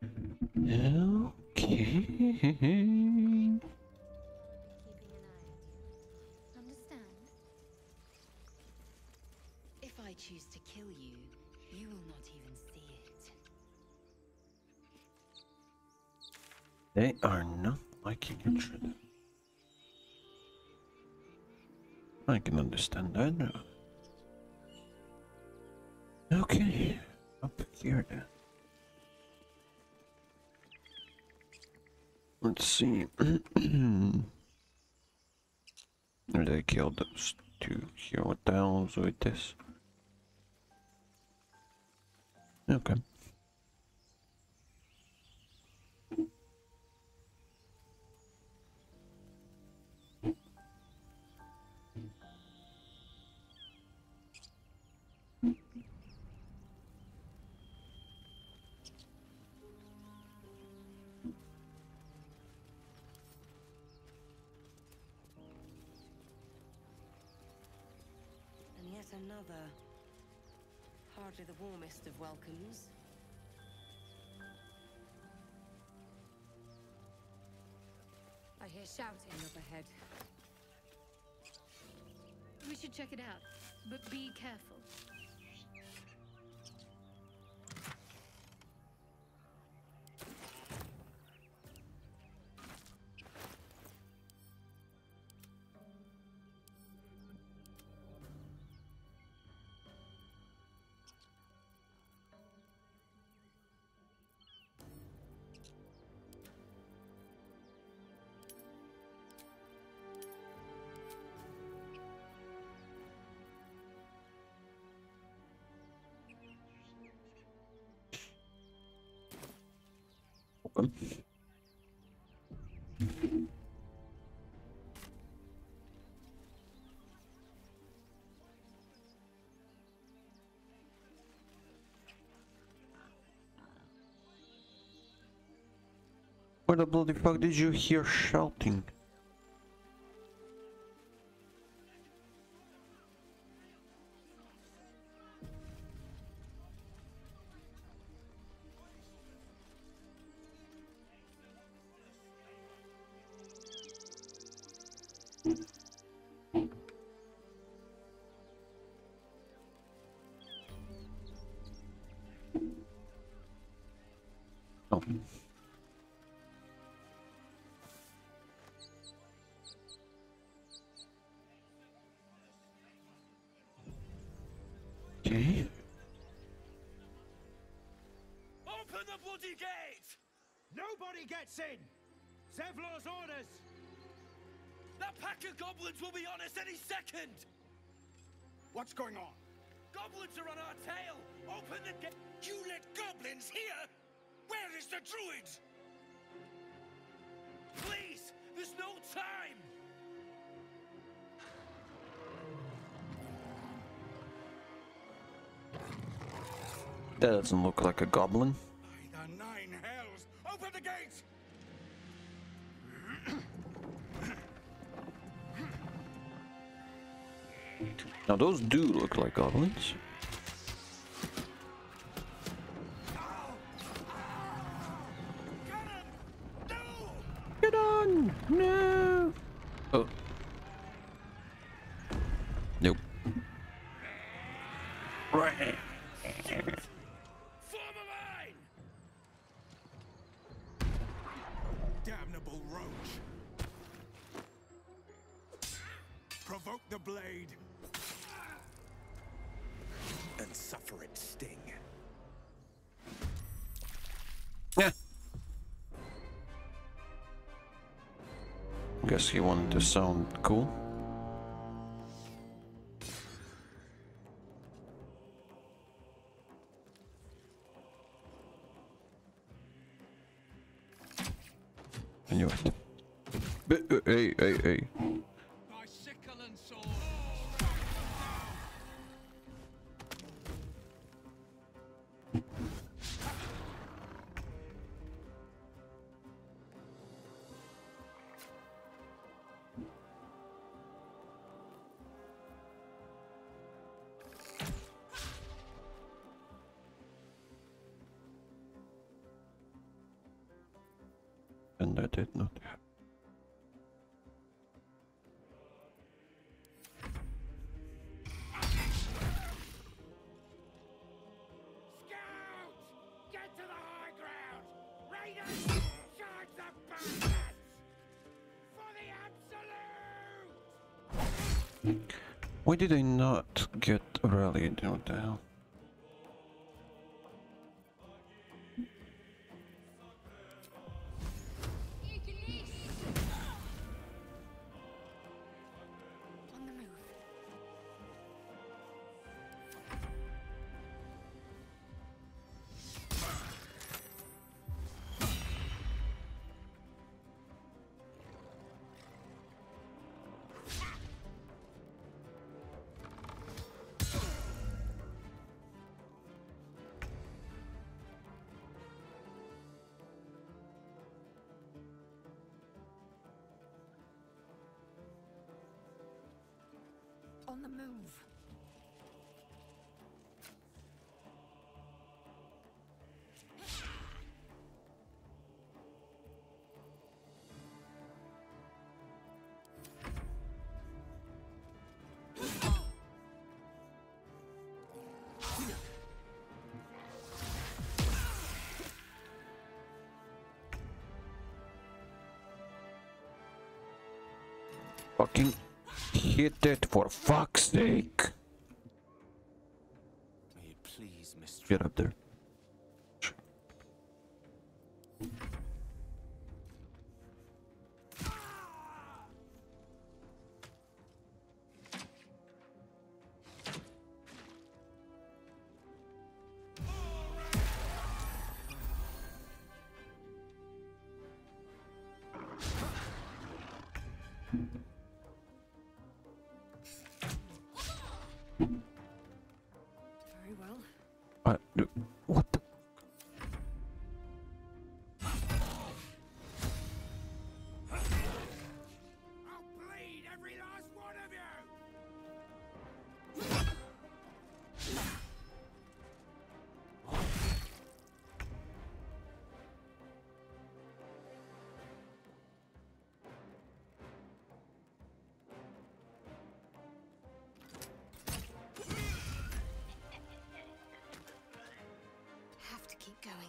Okay. Keeping an eye on you. Understand? If I choose to kill you, you will not even see it. They are not liking each other. I can understand that. Okay, up here then. Let's see. They killed those two here. What the hell is with this? Okay. And yet another. Hardly the warmest of welcomes. I hear shouting up ahead. We should check it out, but be careful. Where the bloody fuck did you hear shouting? Oh. Okay. Open the bloody gate! Nobody gets in! Zevlor's orders! That pack of goblins will be on us any second! What's going on? Goblins are on our tail! Open the gate! You let goblins here? Where is the druid? Please! There's no time! That doesn't look like a goblin. By the nine hells! Open the gates! Now those do look like goblins. Get on! No! Oh. Nope. Right. Form a line! Damnable roach! Provoke the blade! And suffer its sting. Yeah. Guess he wanted to sound cool. I knew it. Hey. By sickle and sword! And I did not have. Scouts! Get to the high ground! Raiders! Charge the bastards! For the absolute! Why did I not get rallied? What the hell? On the move. On the move. Fucking hit it for fuck's sake! May it please, mistress. Get up there. Very well. What the? I'll bleed every last one of you! Have to keep going.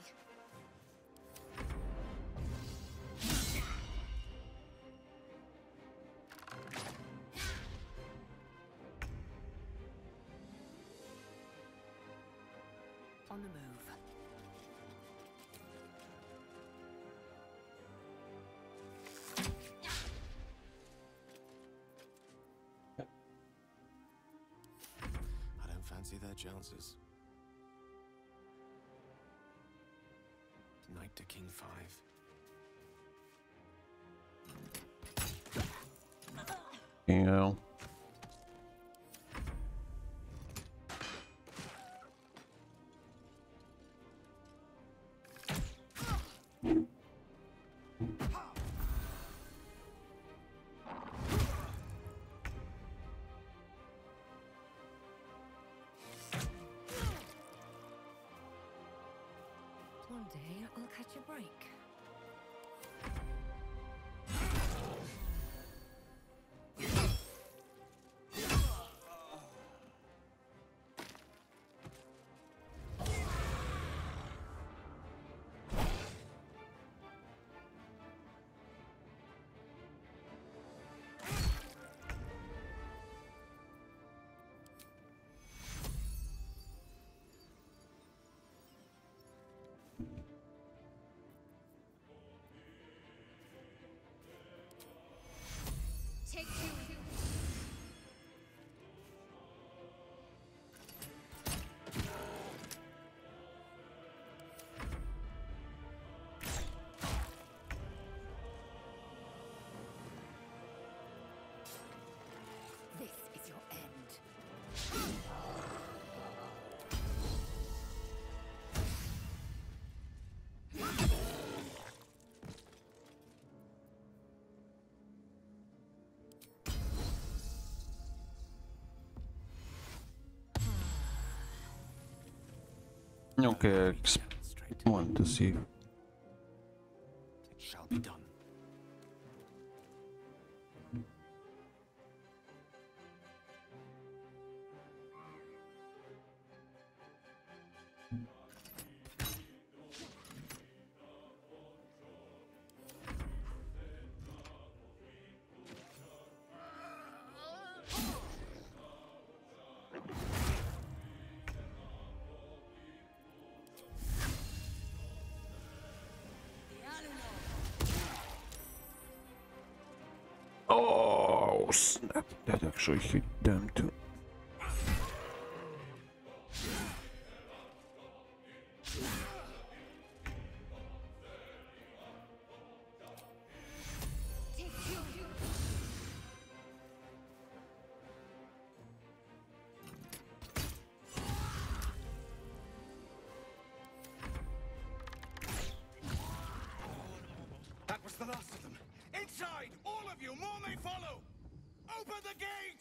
On the move. I don't fancy their chances. Knight to King 5. You know. One day I'll catch a break. Take two. This is your end. Okay, Straight want to see. to shall be done. Oh snap! That actually hit them too. That was the last of them. Inside! All of you! More may follow! Open the gate!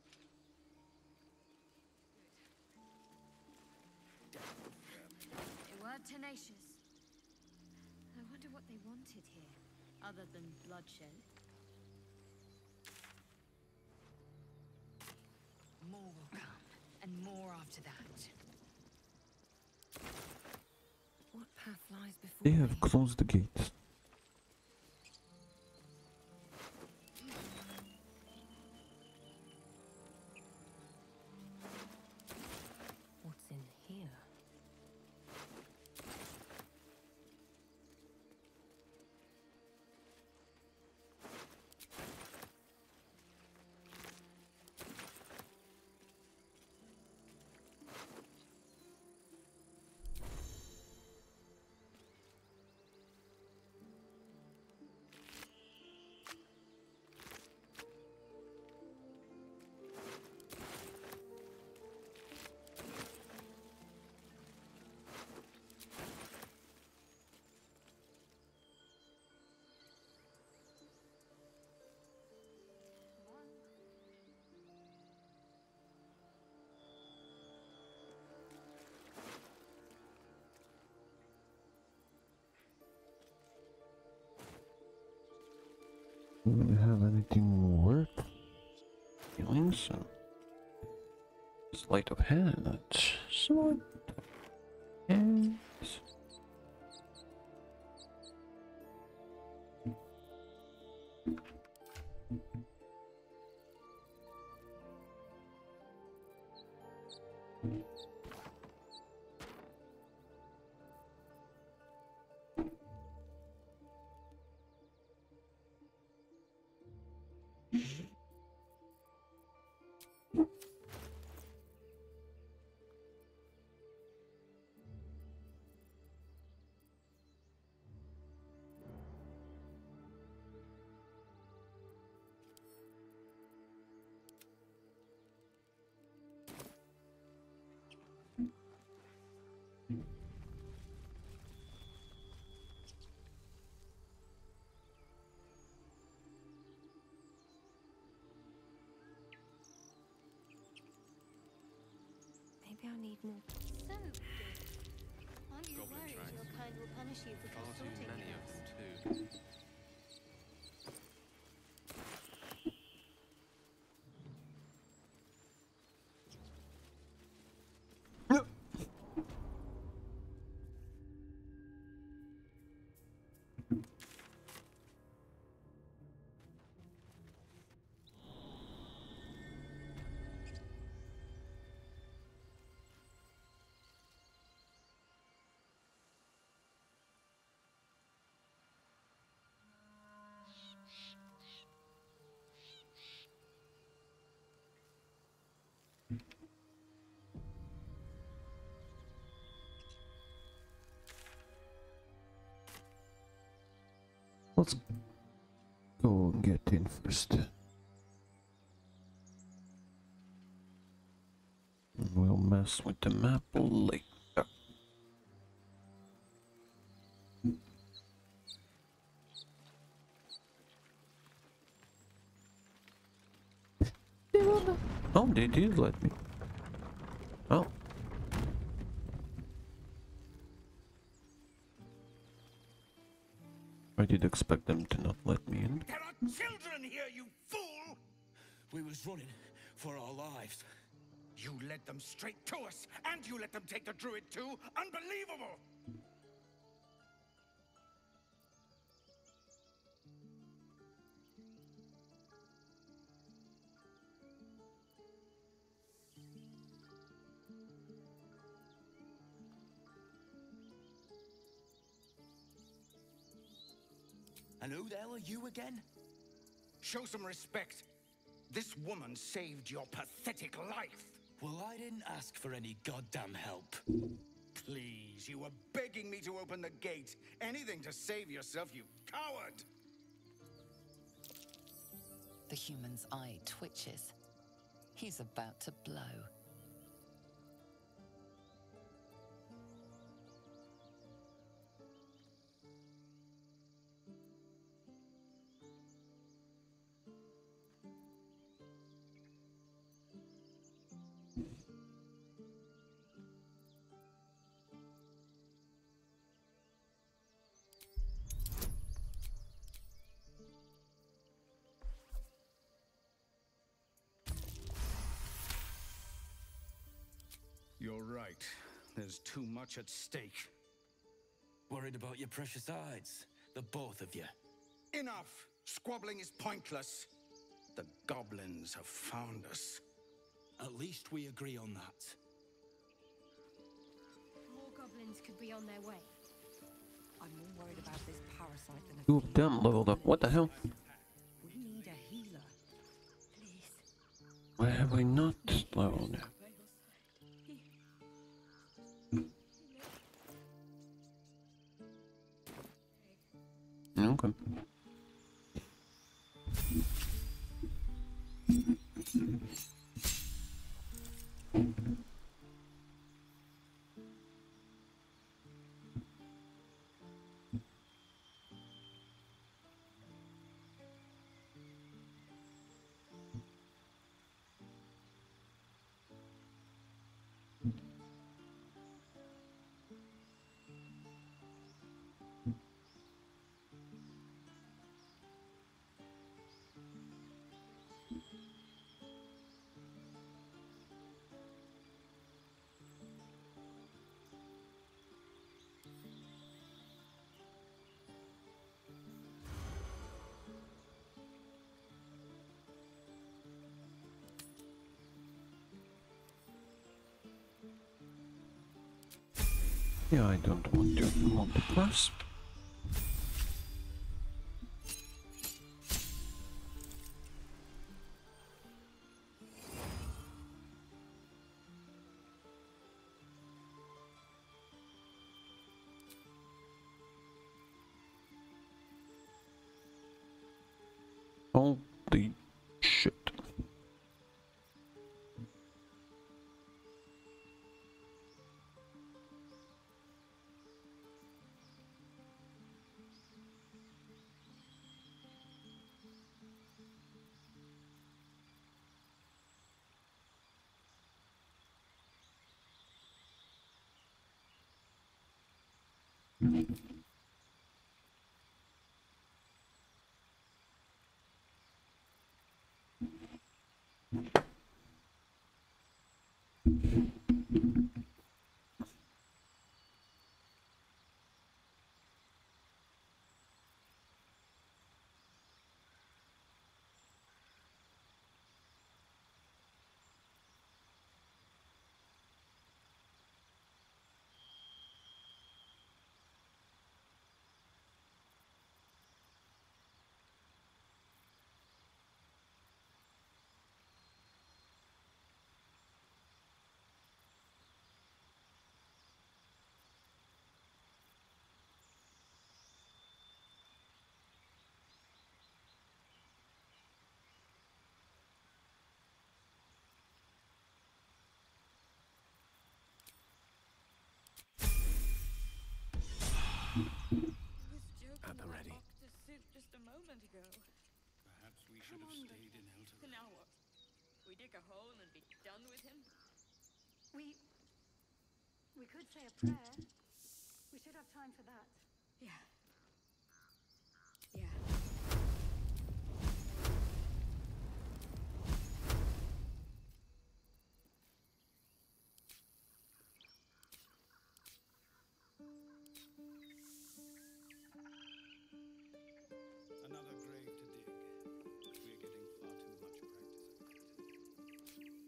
They were tenacious. I wonder what they wanted here, other than bloodshed. More will come, and more after that. What path lies before They me? have closed the gates. What's in here? Do we have anything worth killing? So, sleight of hand. Sleight of hand. Maybe I need more. So good. Aren't you worried your kind will punish you for Far too consulting many of us? them, too. Let's go and get in first. We'll mess with the map later. Oh, they did let me. Oh. I did expect them to not let me in. There are children here, you fool! We was running for our lives. You led them straight to us, and you let them take the druid too? Unbelievable! And who the hell are you again? Show some respect. This woman saved your pathetic life. Well, I didn't ask for any goddamn help. Please, you were begging me to open the gate. Anything to save yourself, you coward! The human's eye twitches. He's about to blow. You're right. There's too much at stake. Worried about your precious hides, the both of you. Enough! Squabbling is pointless. The goblins have found us. At least we agree on that. More goblins could be on their way. I'm more worried about this parasite than a Two of them leveled up. What the hell? We need a healer. Please. Why have I not leveled up? Okay. Yeah, I don't want to multi-class. Holy shit. At the ready. Just a moment ago. Perhaps we should have stayed in Elturel. Now what? We dig a hole and be done with him? We could say a prayer. We should have time for that. Yeah. Another grave to dig. We're getting far too much practice at that.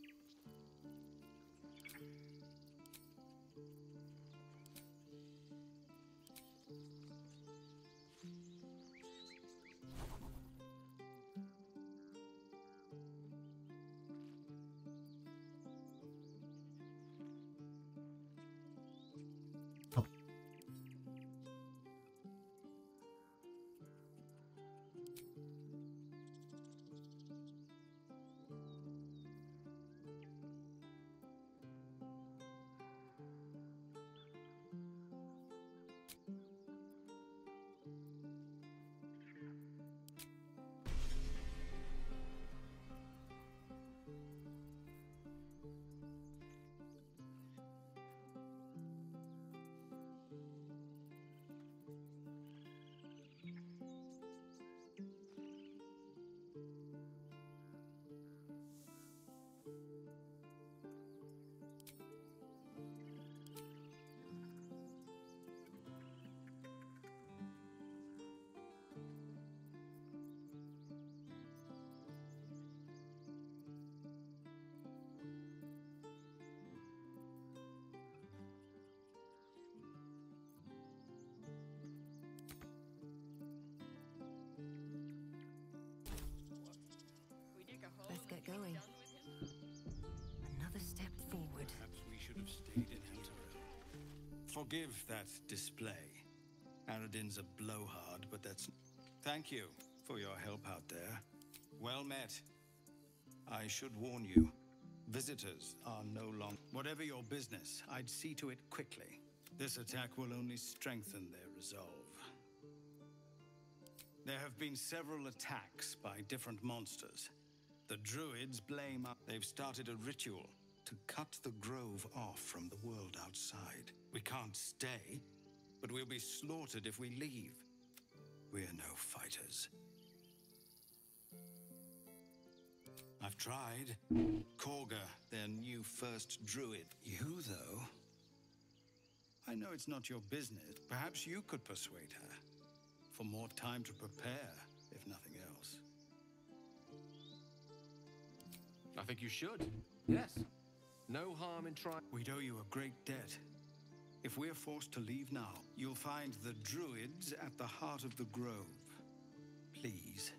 Let's get going. Another step forward. Perhaps we should have stayed in Elturel. Forgive that display. Aradin's a blowhard, but that's... Thank you for your help out there. Well met. I should warn you, visitors are no longer... Whatever your business, I'd see to it quickly. This attack will only strengthen their resolve. There have been several attacks by different monsters. The druids blame us. They've started a ritual to cut the grove off from the world outside. We can't stay, but we'll be slaughtered if we leave. We're no fighters. I've tried. Korga, their new first druid. You, though? I know it's not your business. Perhaps you could persuade her. For more time to prepare, if nothing else. I think you should. Yes. No harm in trying. We'd owe you a great debt. If we're forced to leave now, you'll find the druids at the heart of the grove. Please.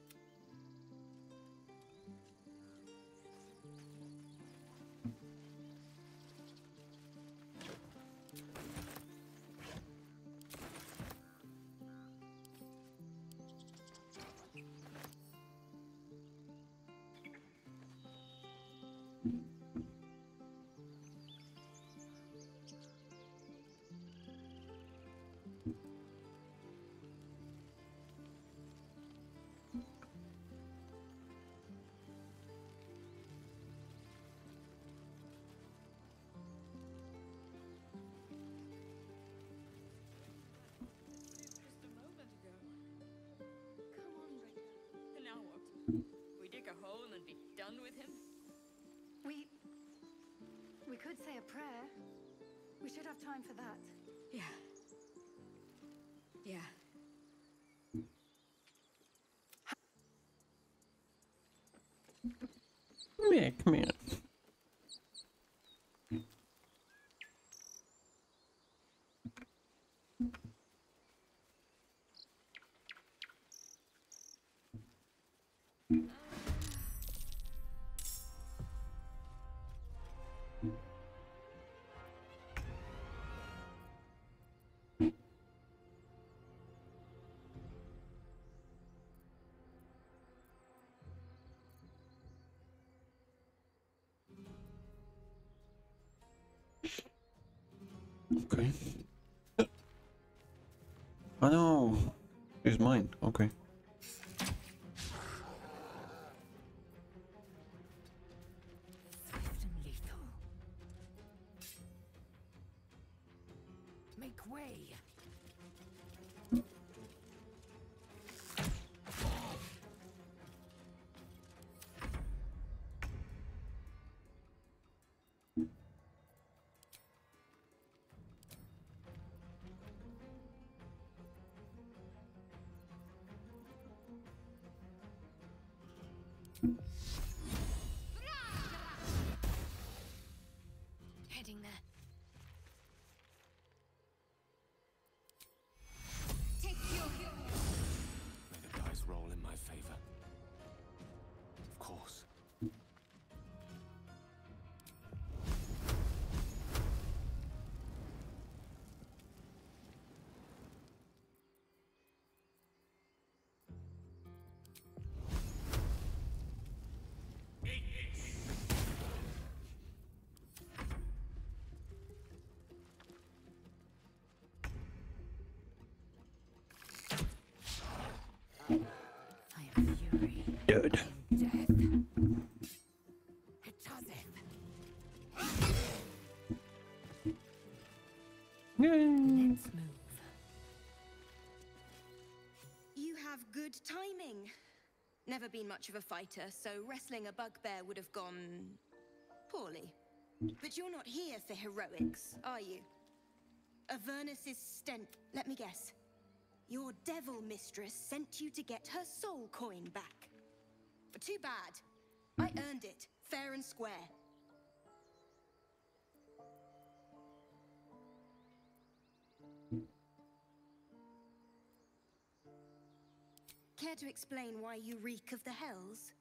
home and be done with him? We could say a prayer. We should have time for that. Yeah. Yeah. Yeah, come here. Okay. Oh no! It's mine. Okay. Swift and lethal. Make way. Heading there. Take your May the dice roll in my favor. Of course. I am fury. Dead. Death. Let's move. You have good timing. Never been much of a fighter, so wrestling a bugbear would have gone poorly. But you're not here for heroics, are you? Avernus's stent. Let me guess. Your devil mistress sent you to get her soul coin back. Too bad. I earned it, fair and square. Care to explain why you reek of the hells?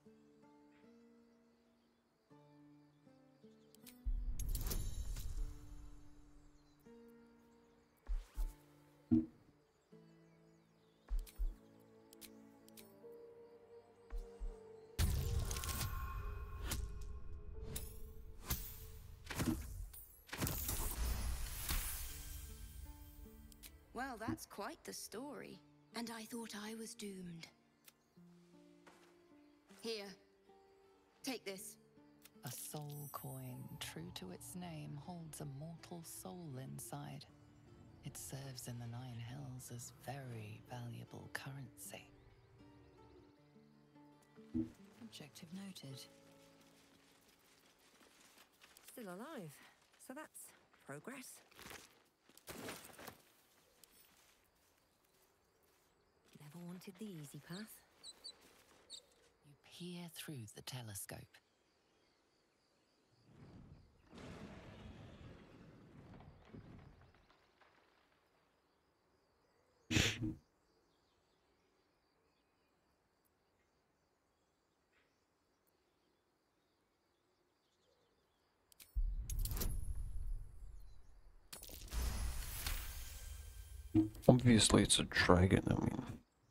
Well, that's quite the story. And I thought I was doomed. Here. Take this. A soul coin, true to its name, holds a mortal soul inside. It serves in the Nine Hells as very valuable currency. Objective noted. Still alive, so that's progress. Never wanted the easy path. You peer through the telescope. Obviously, it's a dragon. I mean,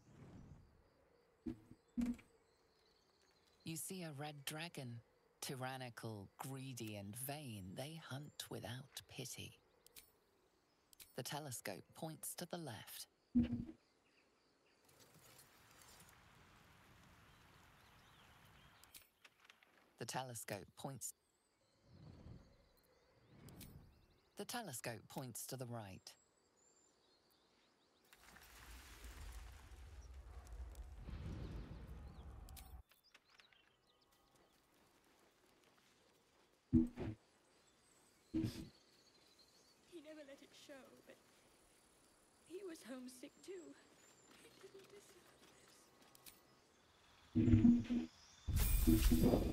You see a red dragon. Tyrannical, greedy, and vain, they hunt without pity. The telescope points to the left. The telescope points... The telescope points to the right. He never let it show, but he was homesick too. He didn't deserve this.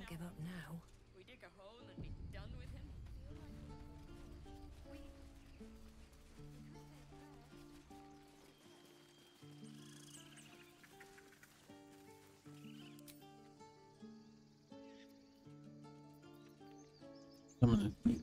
can't give up now. We dig a hole and be done with him. Summon it.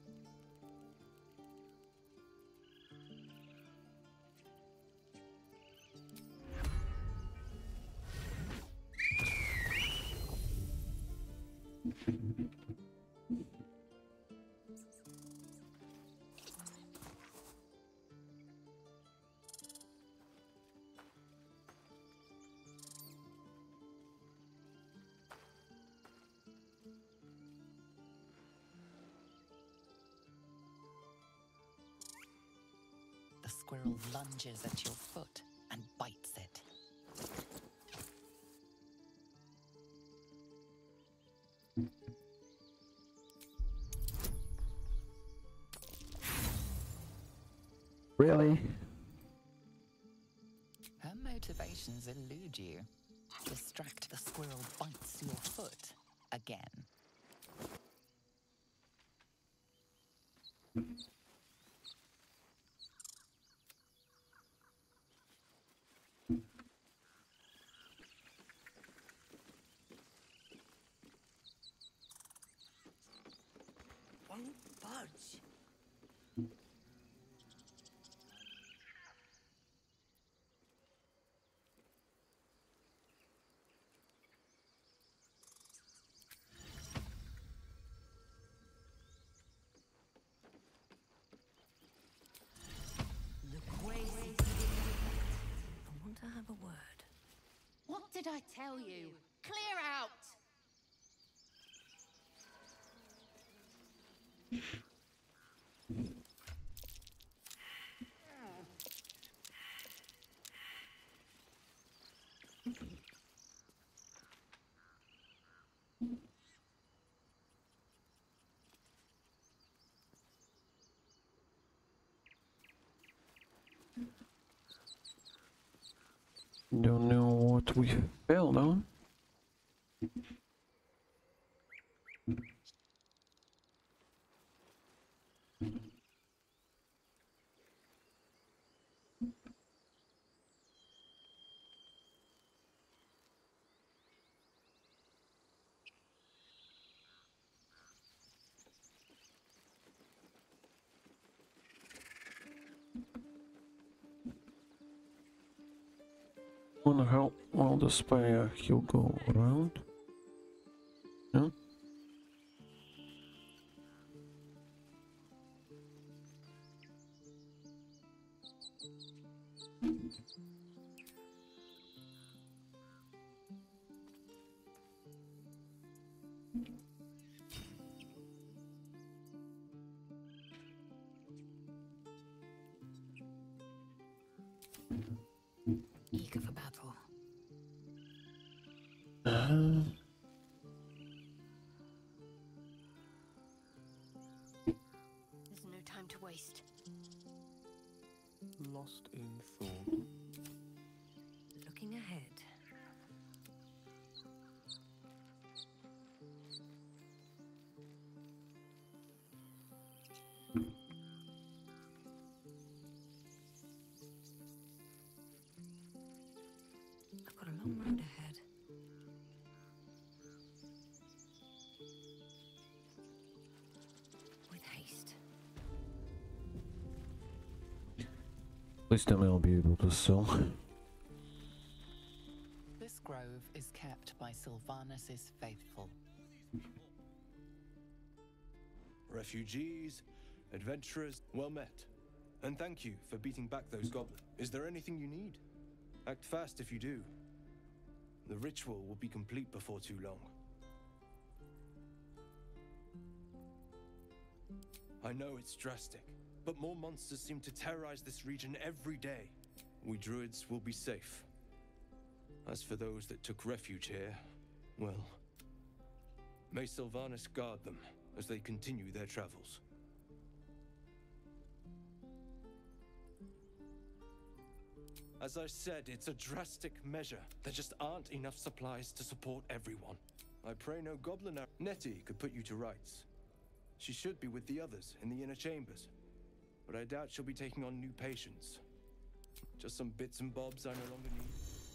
The squirrel lunges at your foot and bites it. Really? Her motivations elude you. Distract, the squirrel bites your foot again. Won't budge. Look way. I want to have a word. What did I tell you? Clear out! Don't know what we failed on. Wonder how well the spy he'll go around. No? Eager for battle. There's no time to waste. Lost in thought. Looking ahead. I've got a long road ahead. With haste. At least I'll be able to sell. This grove is kept by Sylvanus' faithful. Refugees, adventurers, well met. And thank you for beating back those goblins. Is there anything you need? Act fast if you do. The ritual will be complete before too long. I know it's drastic, but more monsters seem to terrorize this region every day. We druids will be safe. As for those that took refuge here, well, may Sylvanus guard them as they continue their travels. As I said, it's a drastic measure. There just aren't enough supplies to support everyone. I pray no goblin. Nettie could put you to rights. She should be with the others in the inner chambers, but I doubt she'll be taking on new patients. Just some bits and bobs I no longer need.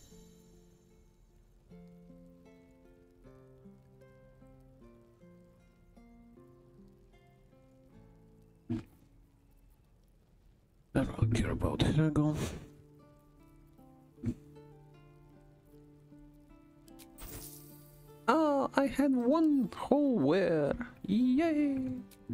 I don't care about Hegel. Oh, I had one whole wear. Yay!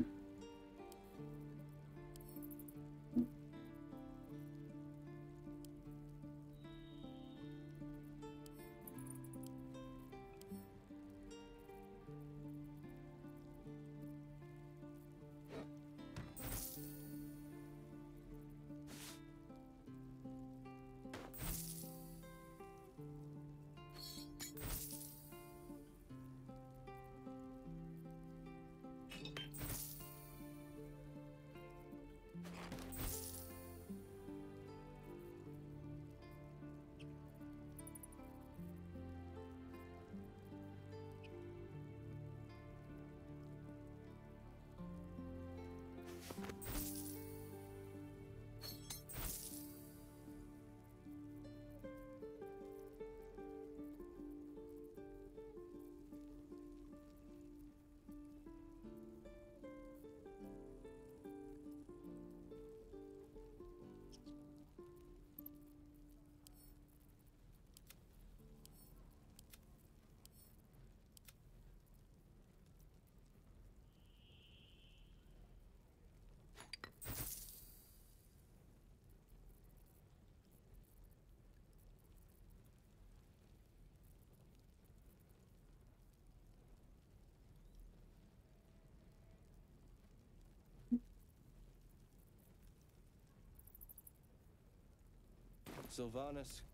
Sylvanas.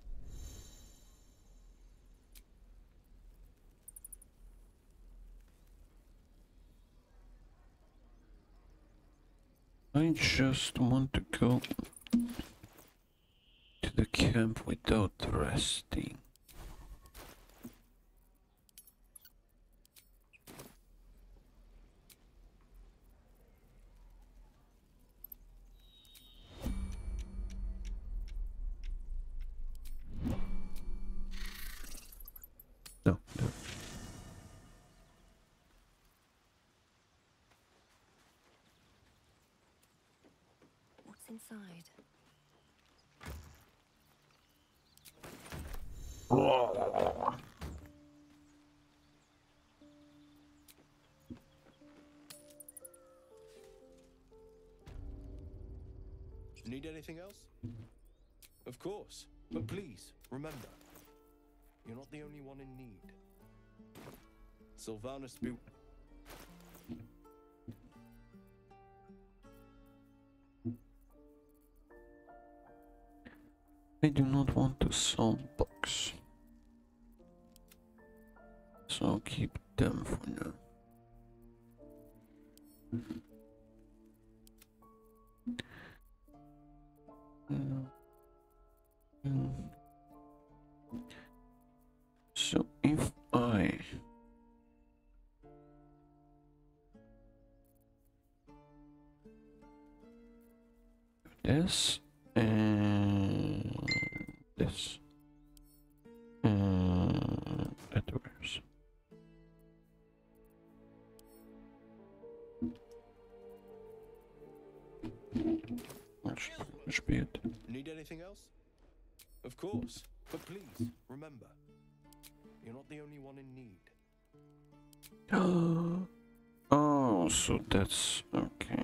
I just want to go to the camp without resting. No, no. What's inside? Need anything else? Of course, but please, remember, you're not the only one in need. Sylvanas be... I do not want to sell books, so I'll keep them for now. So if I do this and this and that works. That should be it. Need anything else? Of course, but please, remember, you're not the only one in need. Oh, so that's okay.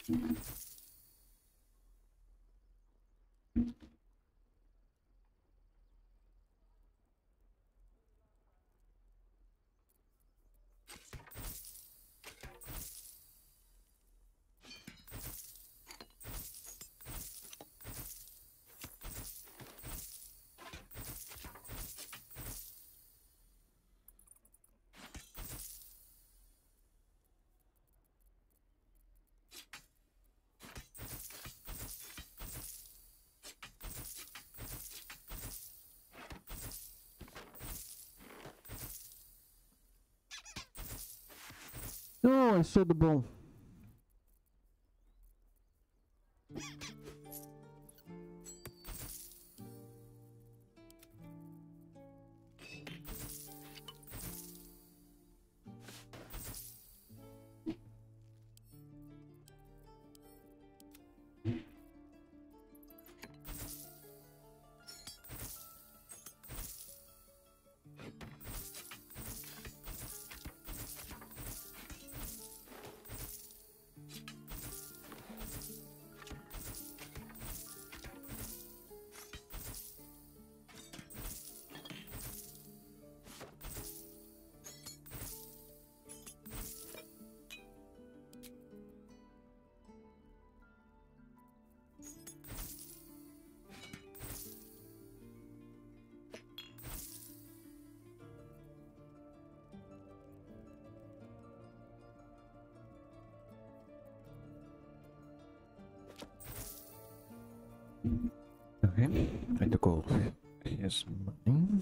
Oh, I saw the ball. Okay, I took all his money.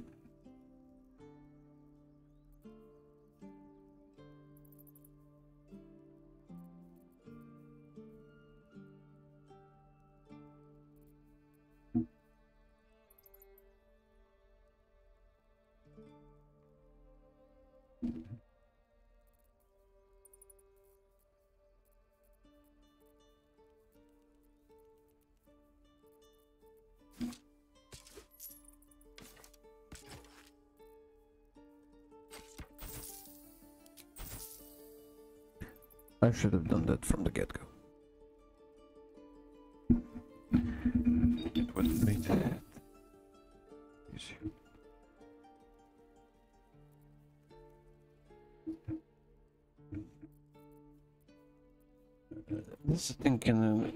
I should have done that from the get-go. It would have made it easier. This thing can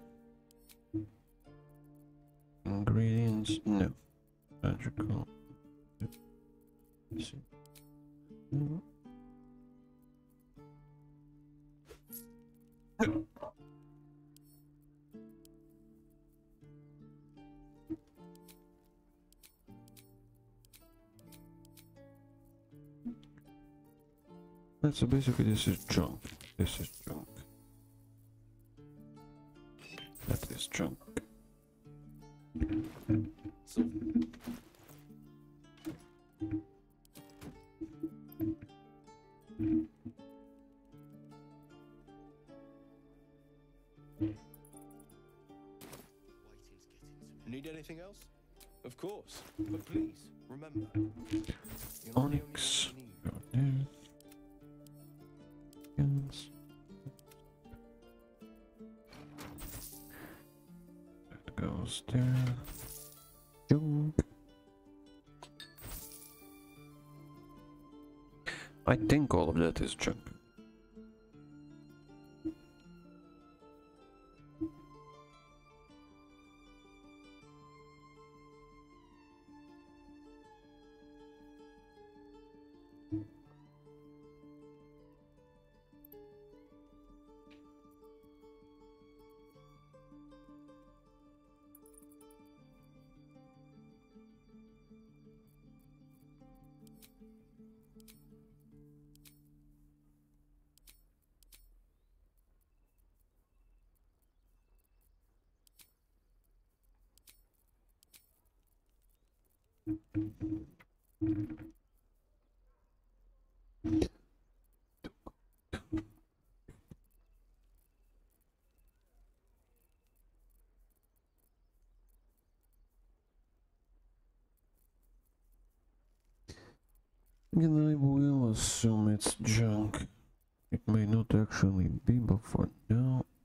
ingredients, no. Magical. Let's see. So basically this is junk. This is junk. That is junk. So need anything else? Of course, but please remember. Onyx. Yes. That goes there. Junk. I think all of that is junk. Again, I will assume it's junk. It may not actually be, but for now,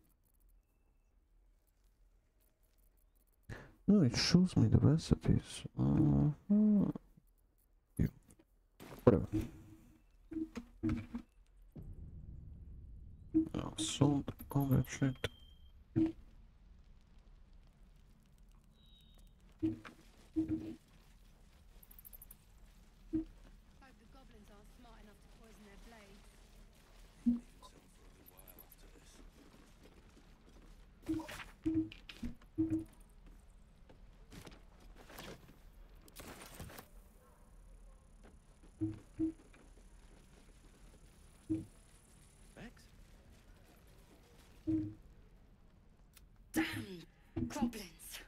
No, it shows me the recipes. Yeah. Whatever. Now, sold all that shit. Hope the goblins aren't smart enough to poison their blades. Damn goblins.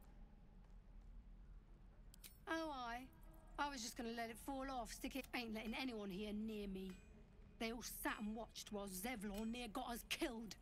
Oh, I was just gonna let it fall off. Stick it. Ain't letting anyone here near me. They all sat and watched while Zevlor near got us killed.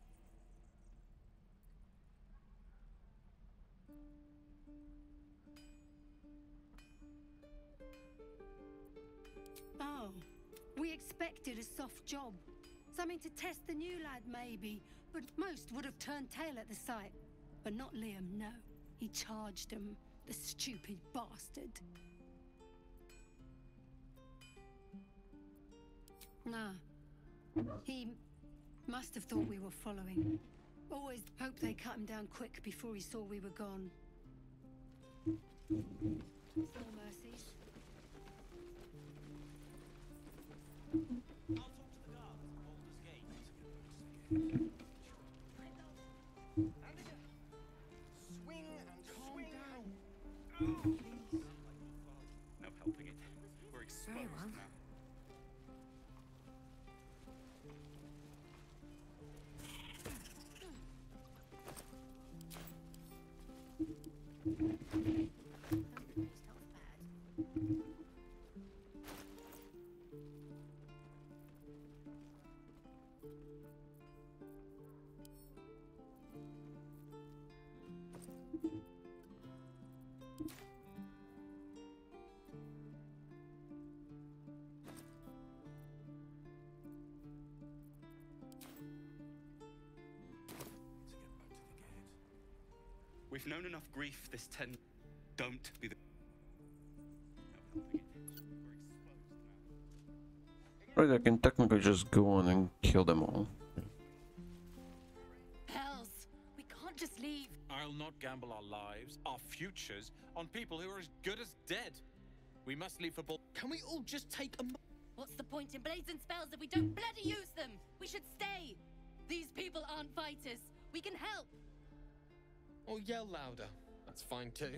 Oh, we expected a soft job. Something to test the new lad, maybe. But most would have turned tail at the sight. But not Liam, no. He charged him, the stupid bastard. Nah. He must have thought we were following. Always hoped they cut him down quick before he saw we were gone. Small mercies. No helping it. We're exposed now. We've known enough grief this 10. Don't be the. Right, I can technically just go on and kill them all. Hells, we can't just leave. I'll not gamble our lives, our futures, on people who are as good as dead. We must leave for Can we all just take a What's the point in blades and spells if we don't bloody use them? We should stay. These people aren't fighters. We can help. Or yell louder. That's fine too.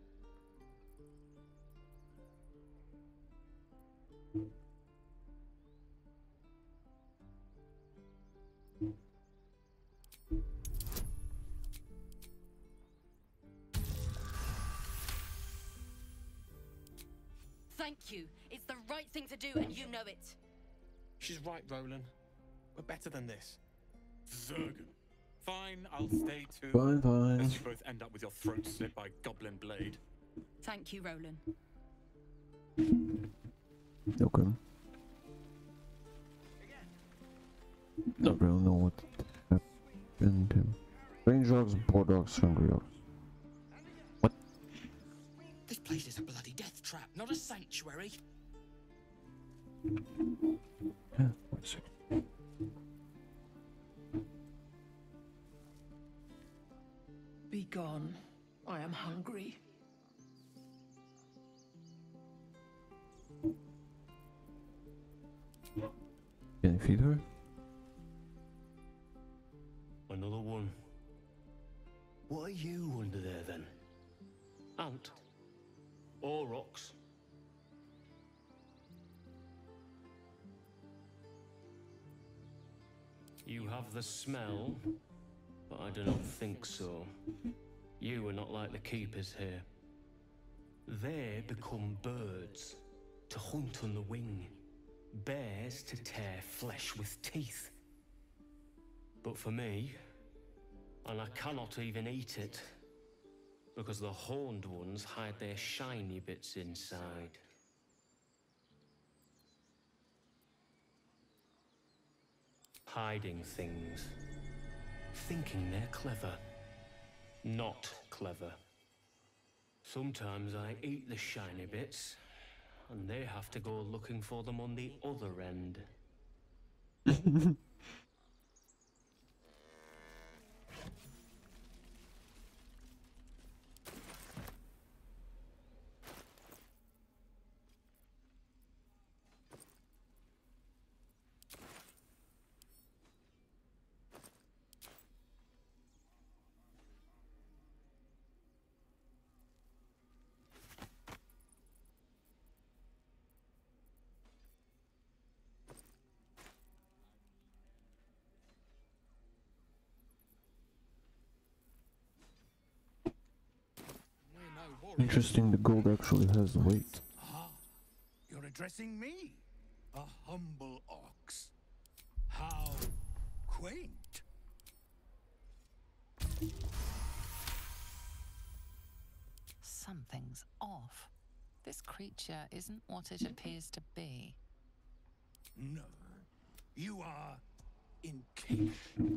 Thank you. It's the right thing to do, and you know it. She's right, Roland. We're better than this. Zerg. Fine, I'll stay too. Fine, fine. Lest you both end up with your throats slit by Goblin Blade. Thank you, Roland. Okay. Not really know what happened. Range dogs, boar dogs, hungry dogs. What? This place is a bloody death trap, not a sanctuary. Yeah, wait a second. Be gone. I am hungry. Can you feed her? Another one. What are you under there then? Ant? Or rocks? You have the smell, but I do not think so. You are not like the keepers here. They become birds, to hunt on the wing. Bears to tear flesh with teeth. But for me, and I cannot even eat it, because the horned ones hide their shiny bits inside. Hiding things. Thinking they're clever. Not clever. Sometimes I eat the shiny bits, and they have to go looking for them on the other end. Interesting, the gold actually has weight. Ah, you're addressing me, a humble ox. How quaint. Something's off. This creature isn't what it appears to be. No, you are incapable.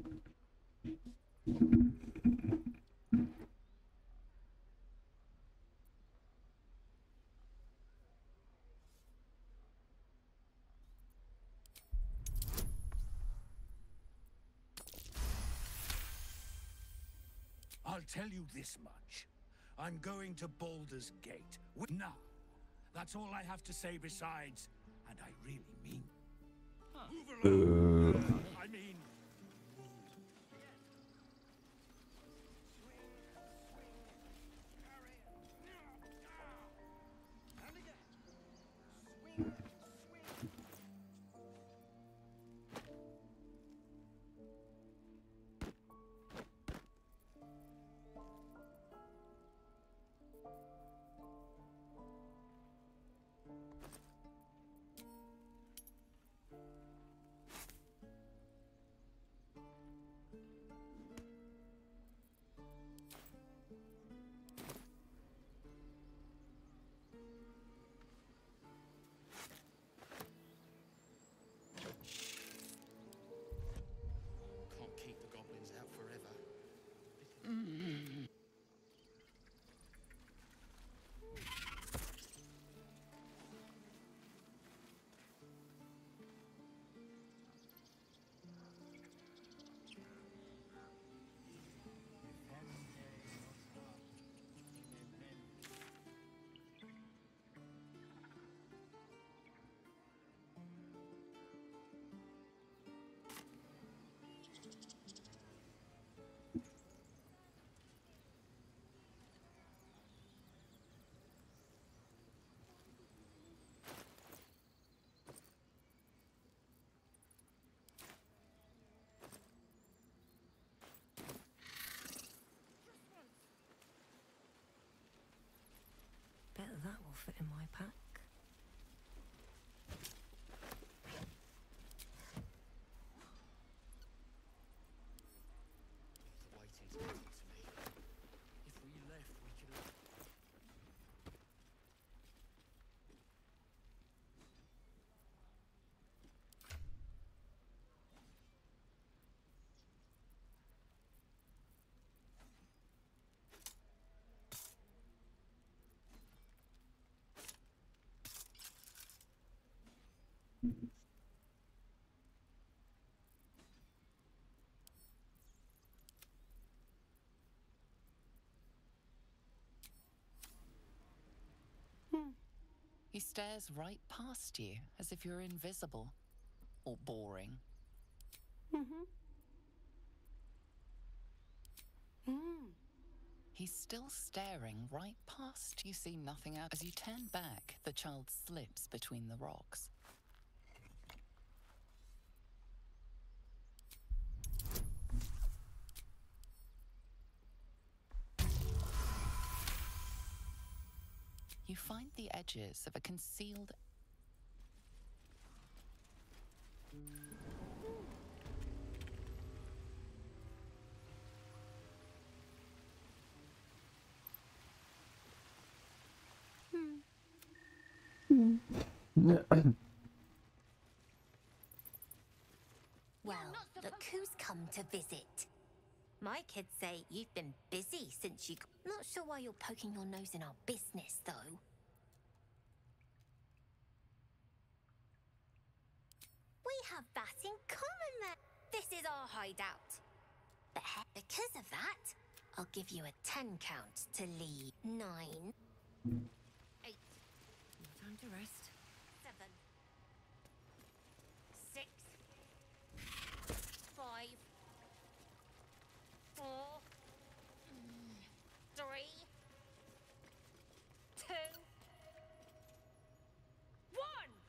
I'll tell you this much. I'm going to Baldur's Gate. Now, that's all I have to say besides, and I really mean. Move along. I mean. Can't keep the goblins out forever. Bet that will fit in my pack. The waiting's getting to me. If we left, we could have... He stares right past you, as if you're invisible. Or boring. He's still staring right past. You see nothing out. As you turn back, the child slips between the rocks. You find the edges of a concealed... Well, look who's come to visit. My kids say you've been busy since you... Not sure why you're poking your nose in our business, though. We have that in common, then. This is our hideout. But because of that, I'll give you a 10 count to leave. 9, 8. Time to rest. 7, 6, 5, 4, 3, 2, 1.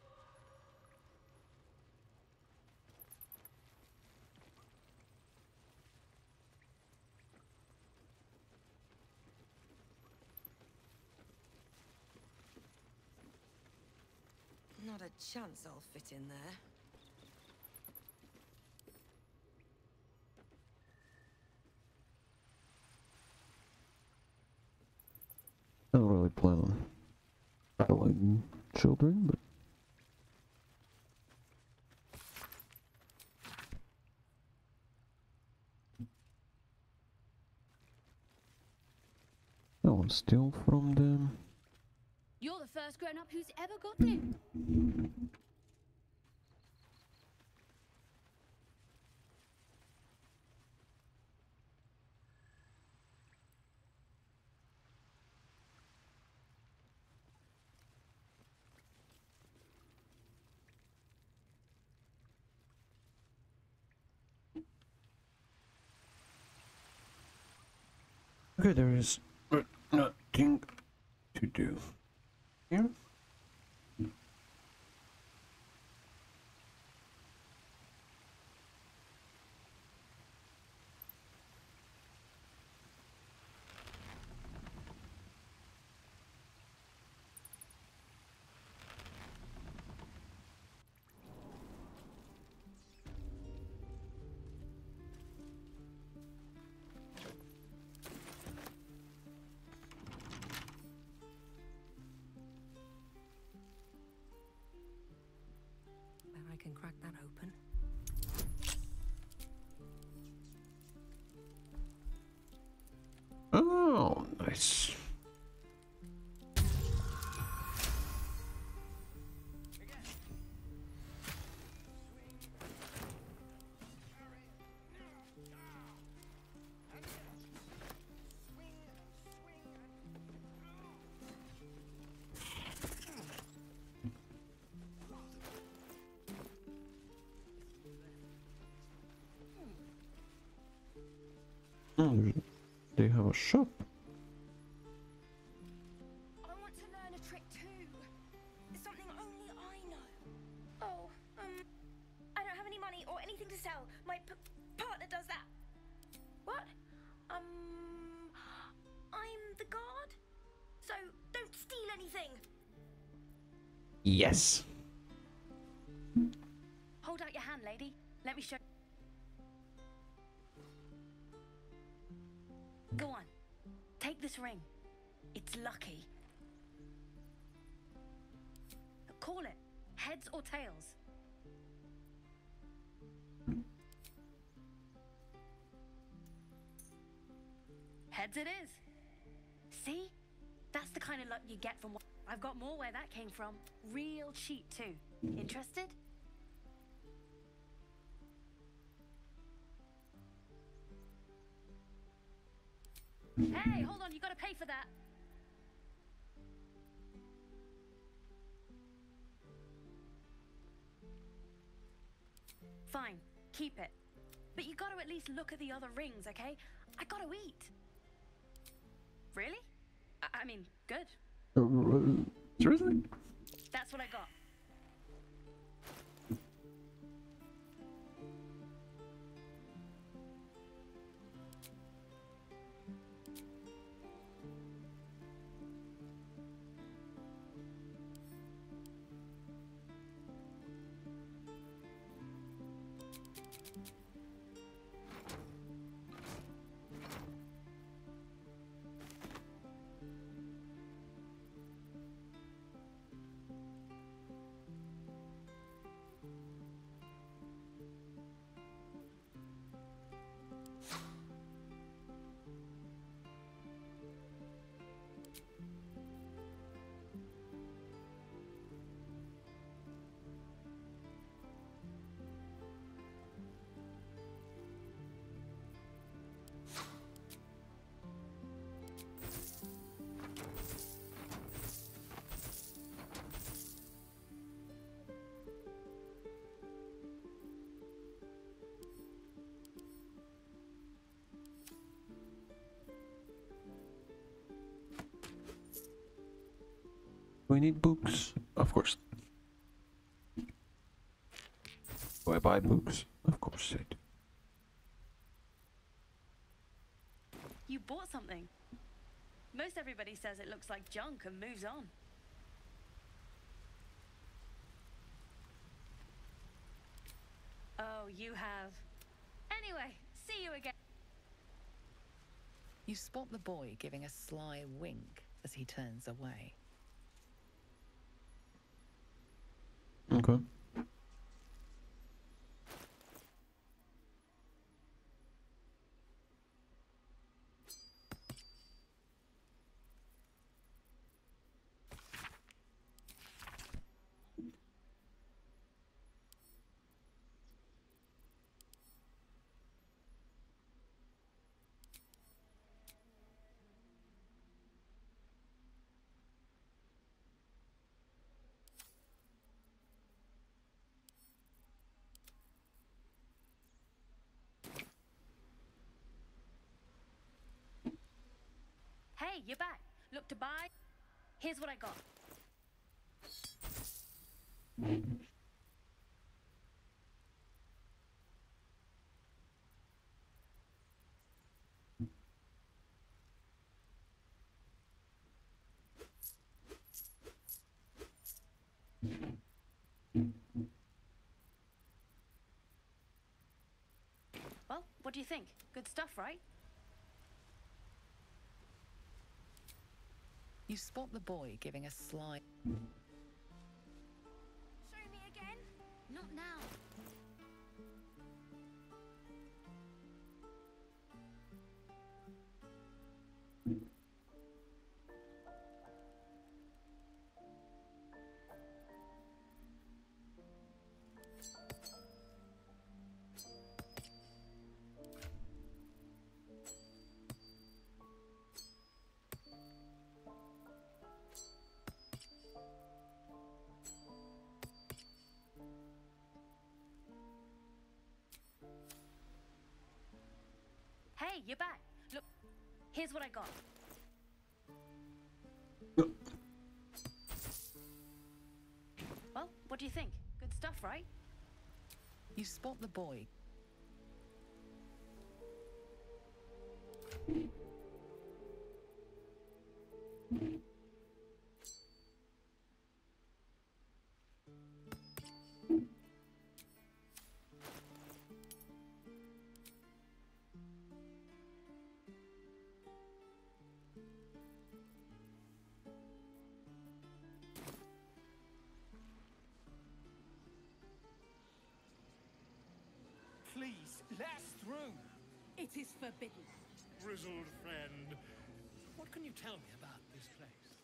Not a chance I'll fit in there. I don't really plan on battling children, but I won't steal from them. You're the first grown-up who's ever got it. Okay, there is nothing to do here. Bet I can crack that open. Oh, nice. Oh, they have a shop. I want to learn a trick too. It's something only I know. Oh, I don't have any money or anything to sell. My partner does that. What? I'm the guard, so don't steal anything. Yes. Hold out your hand, lady. Let me show. Go on. Take this ring. It's lucky. Call it. Heads or tails? Heads it is. See? That's the kind of luck you get from what... I've got more where that came from. Real cheap, too. Interested? Hey, hold on, you gotta pay for that. Fine, keep it. But you gotta at least look at the other rings, okay? I gotta eat. Really? I mean, good. Seriously? That's what I got. we need books? Of course. Do I buy books? Of course I do. You bought something. Most everybody says it looks like junk and moves on. Oh, you have. Anyway, see you again. You spot the boy giving a sly wink as he turns away. Okay. Hey, you're back. Look to buy. Here's what I got. Well, what do you think? Good stuff, right? You spot the boy giving a sly... Show me again? Not now. Hey, you're back. Look, here's what I got. Well, what do you think? Good stuff, right? You spot the boy. Please, let us through. It is forbidden. Grizzled friend. What can you tell me about this place?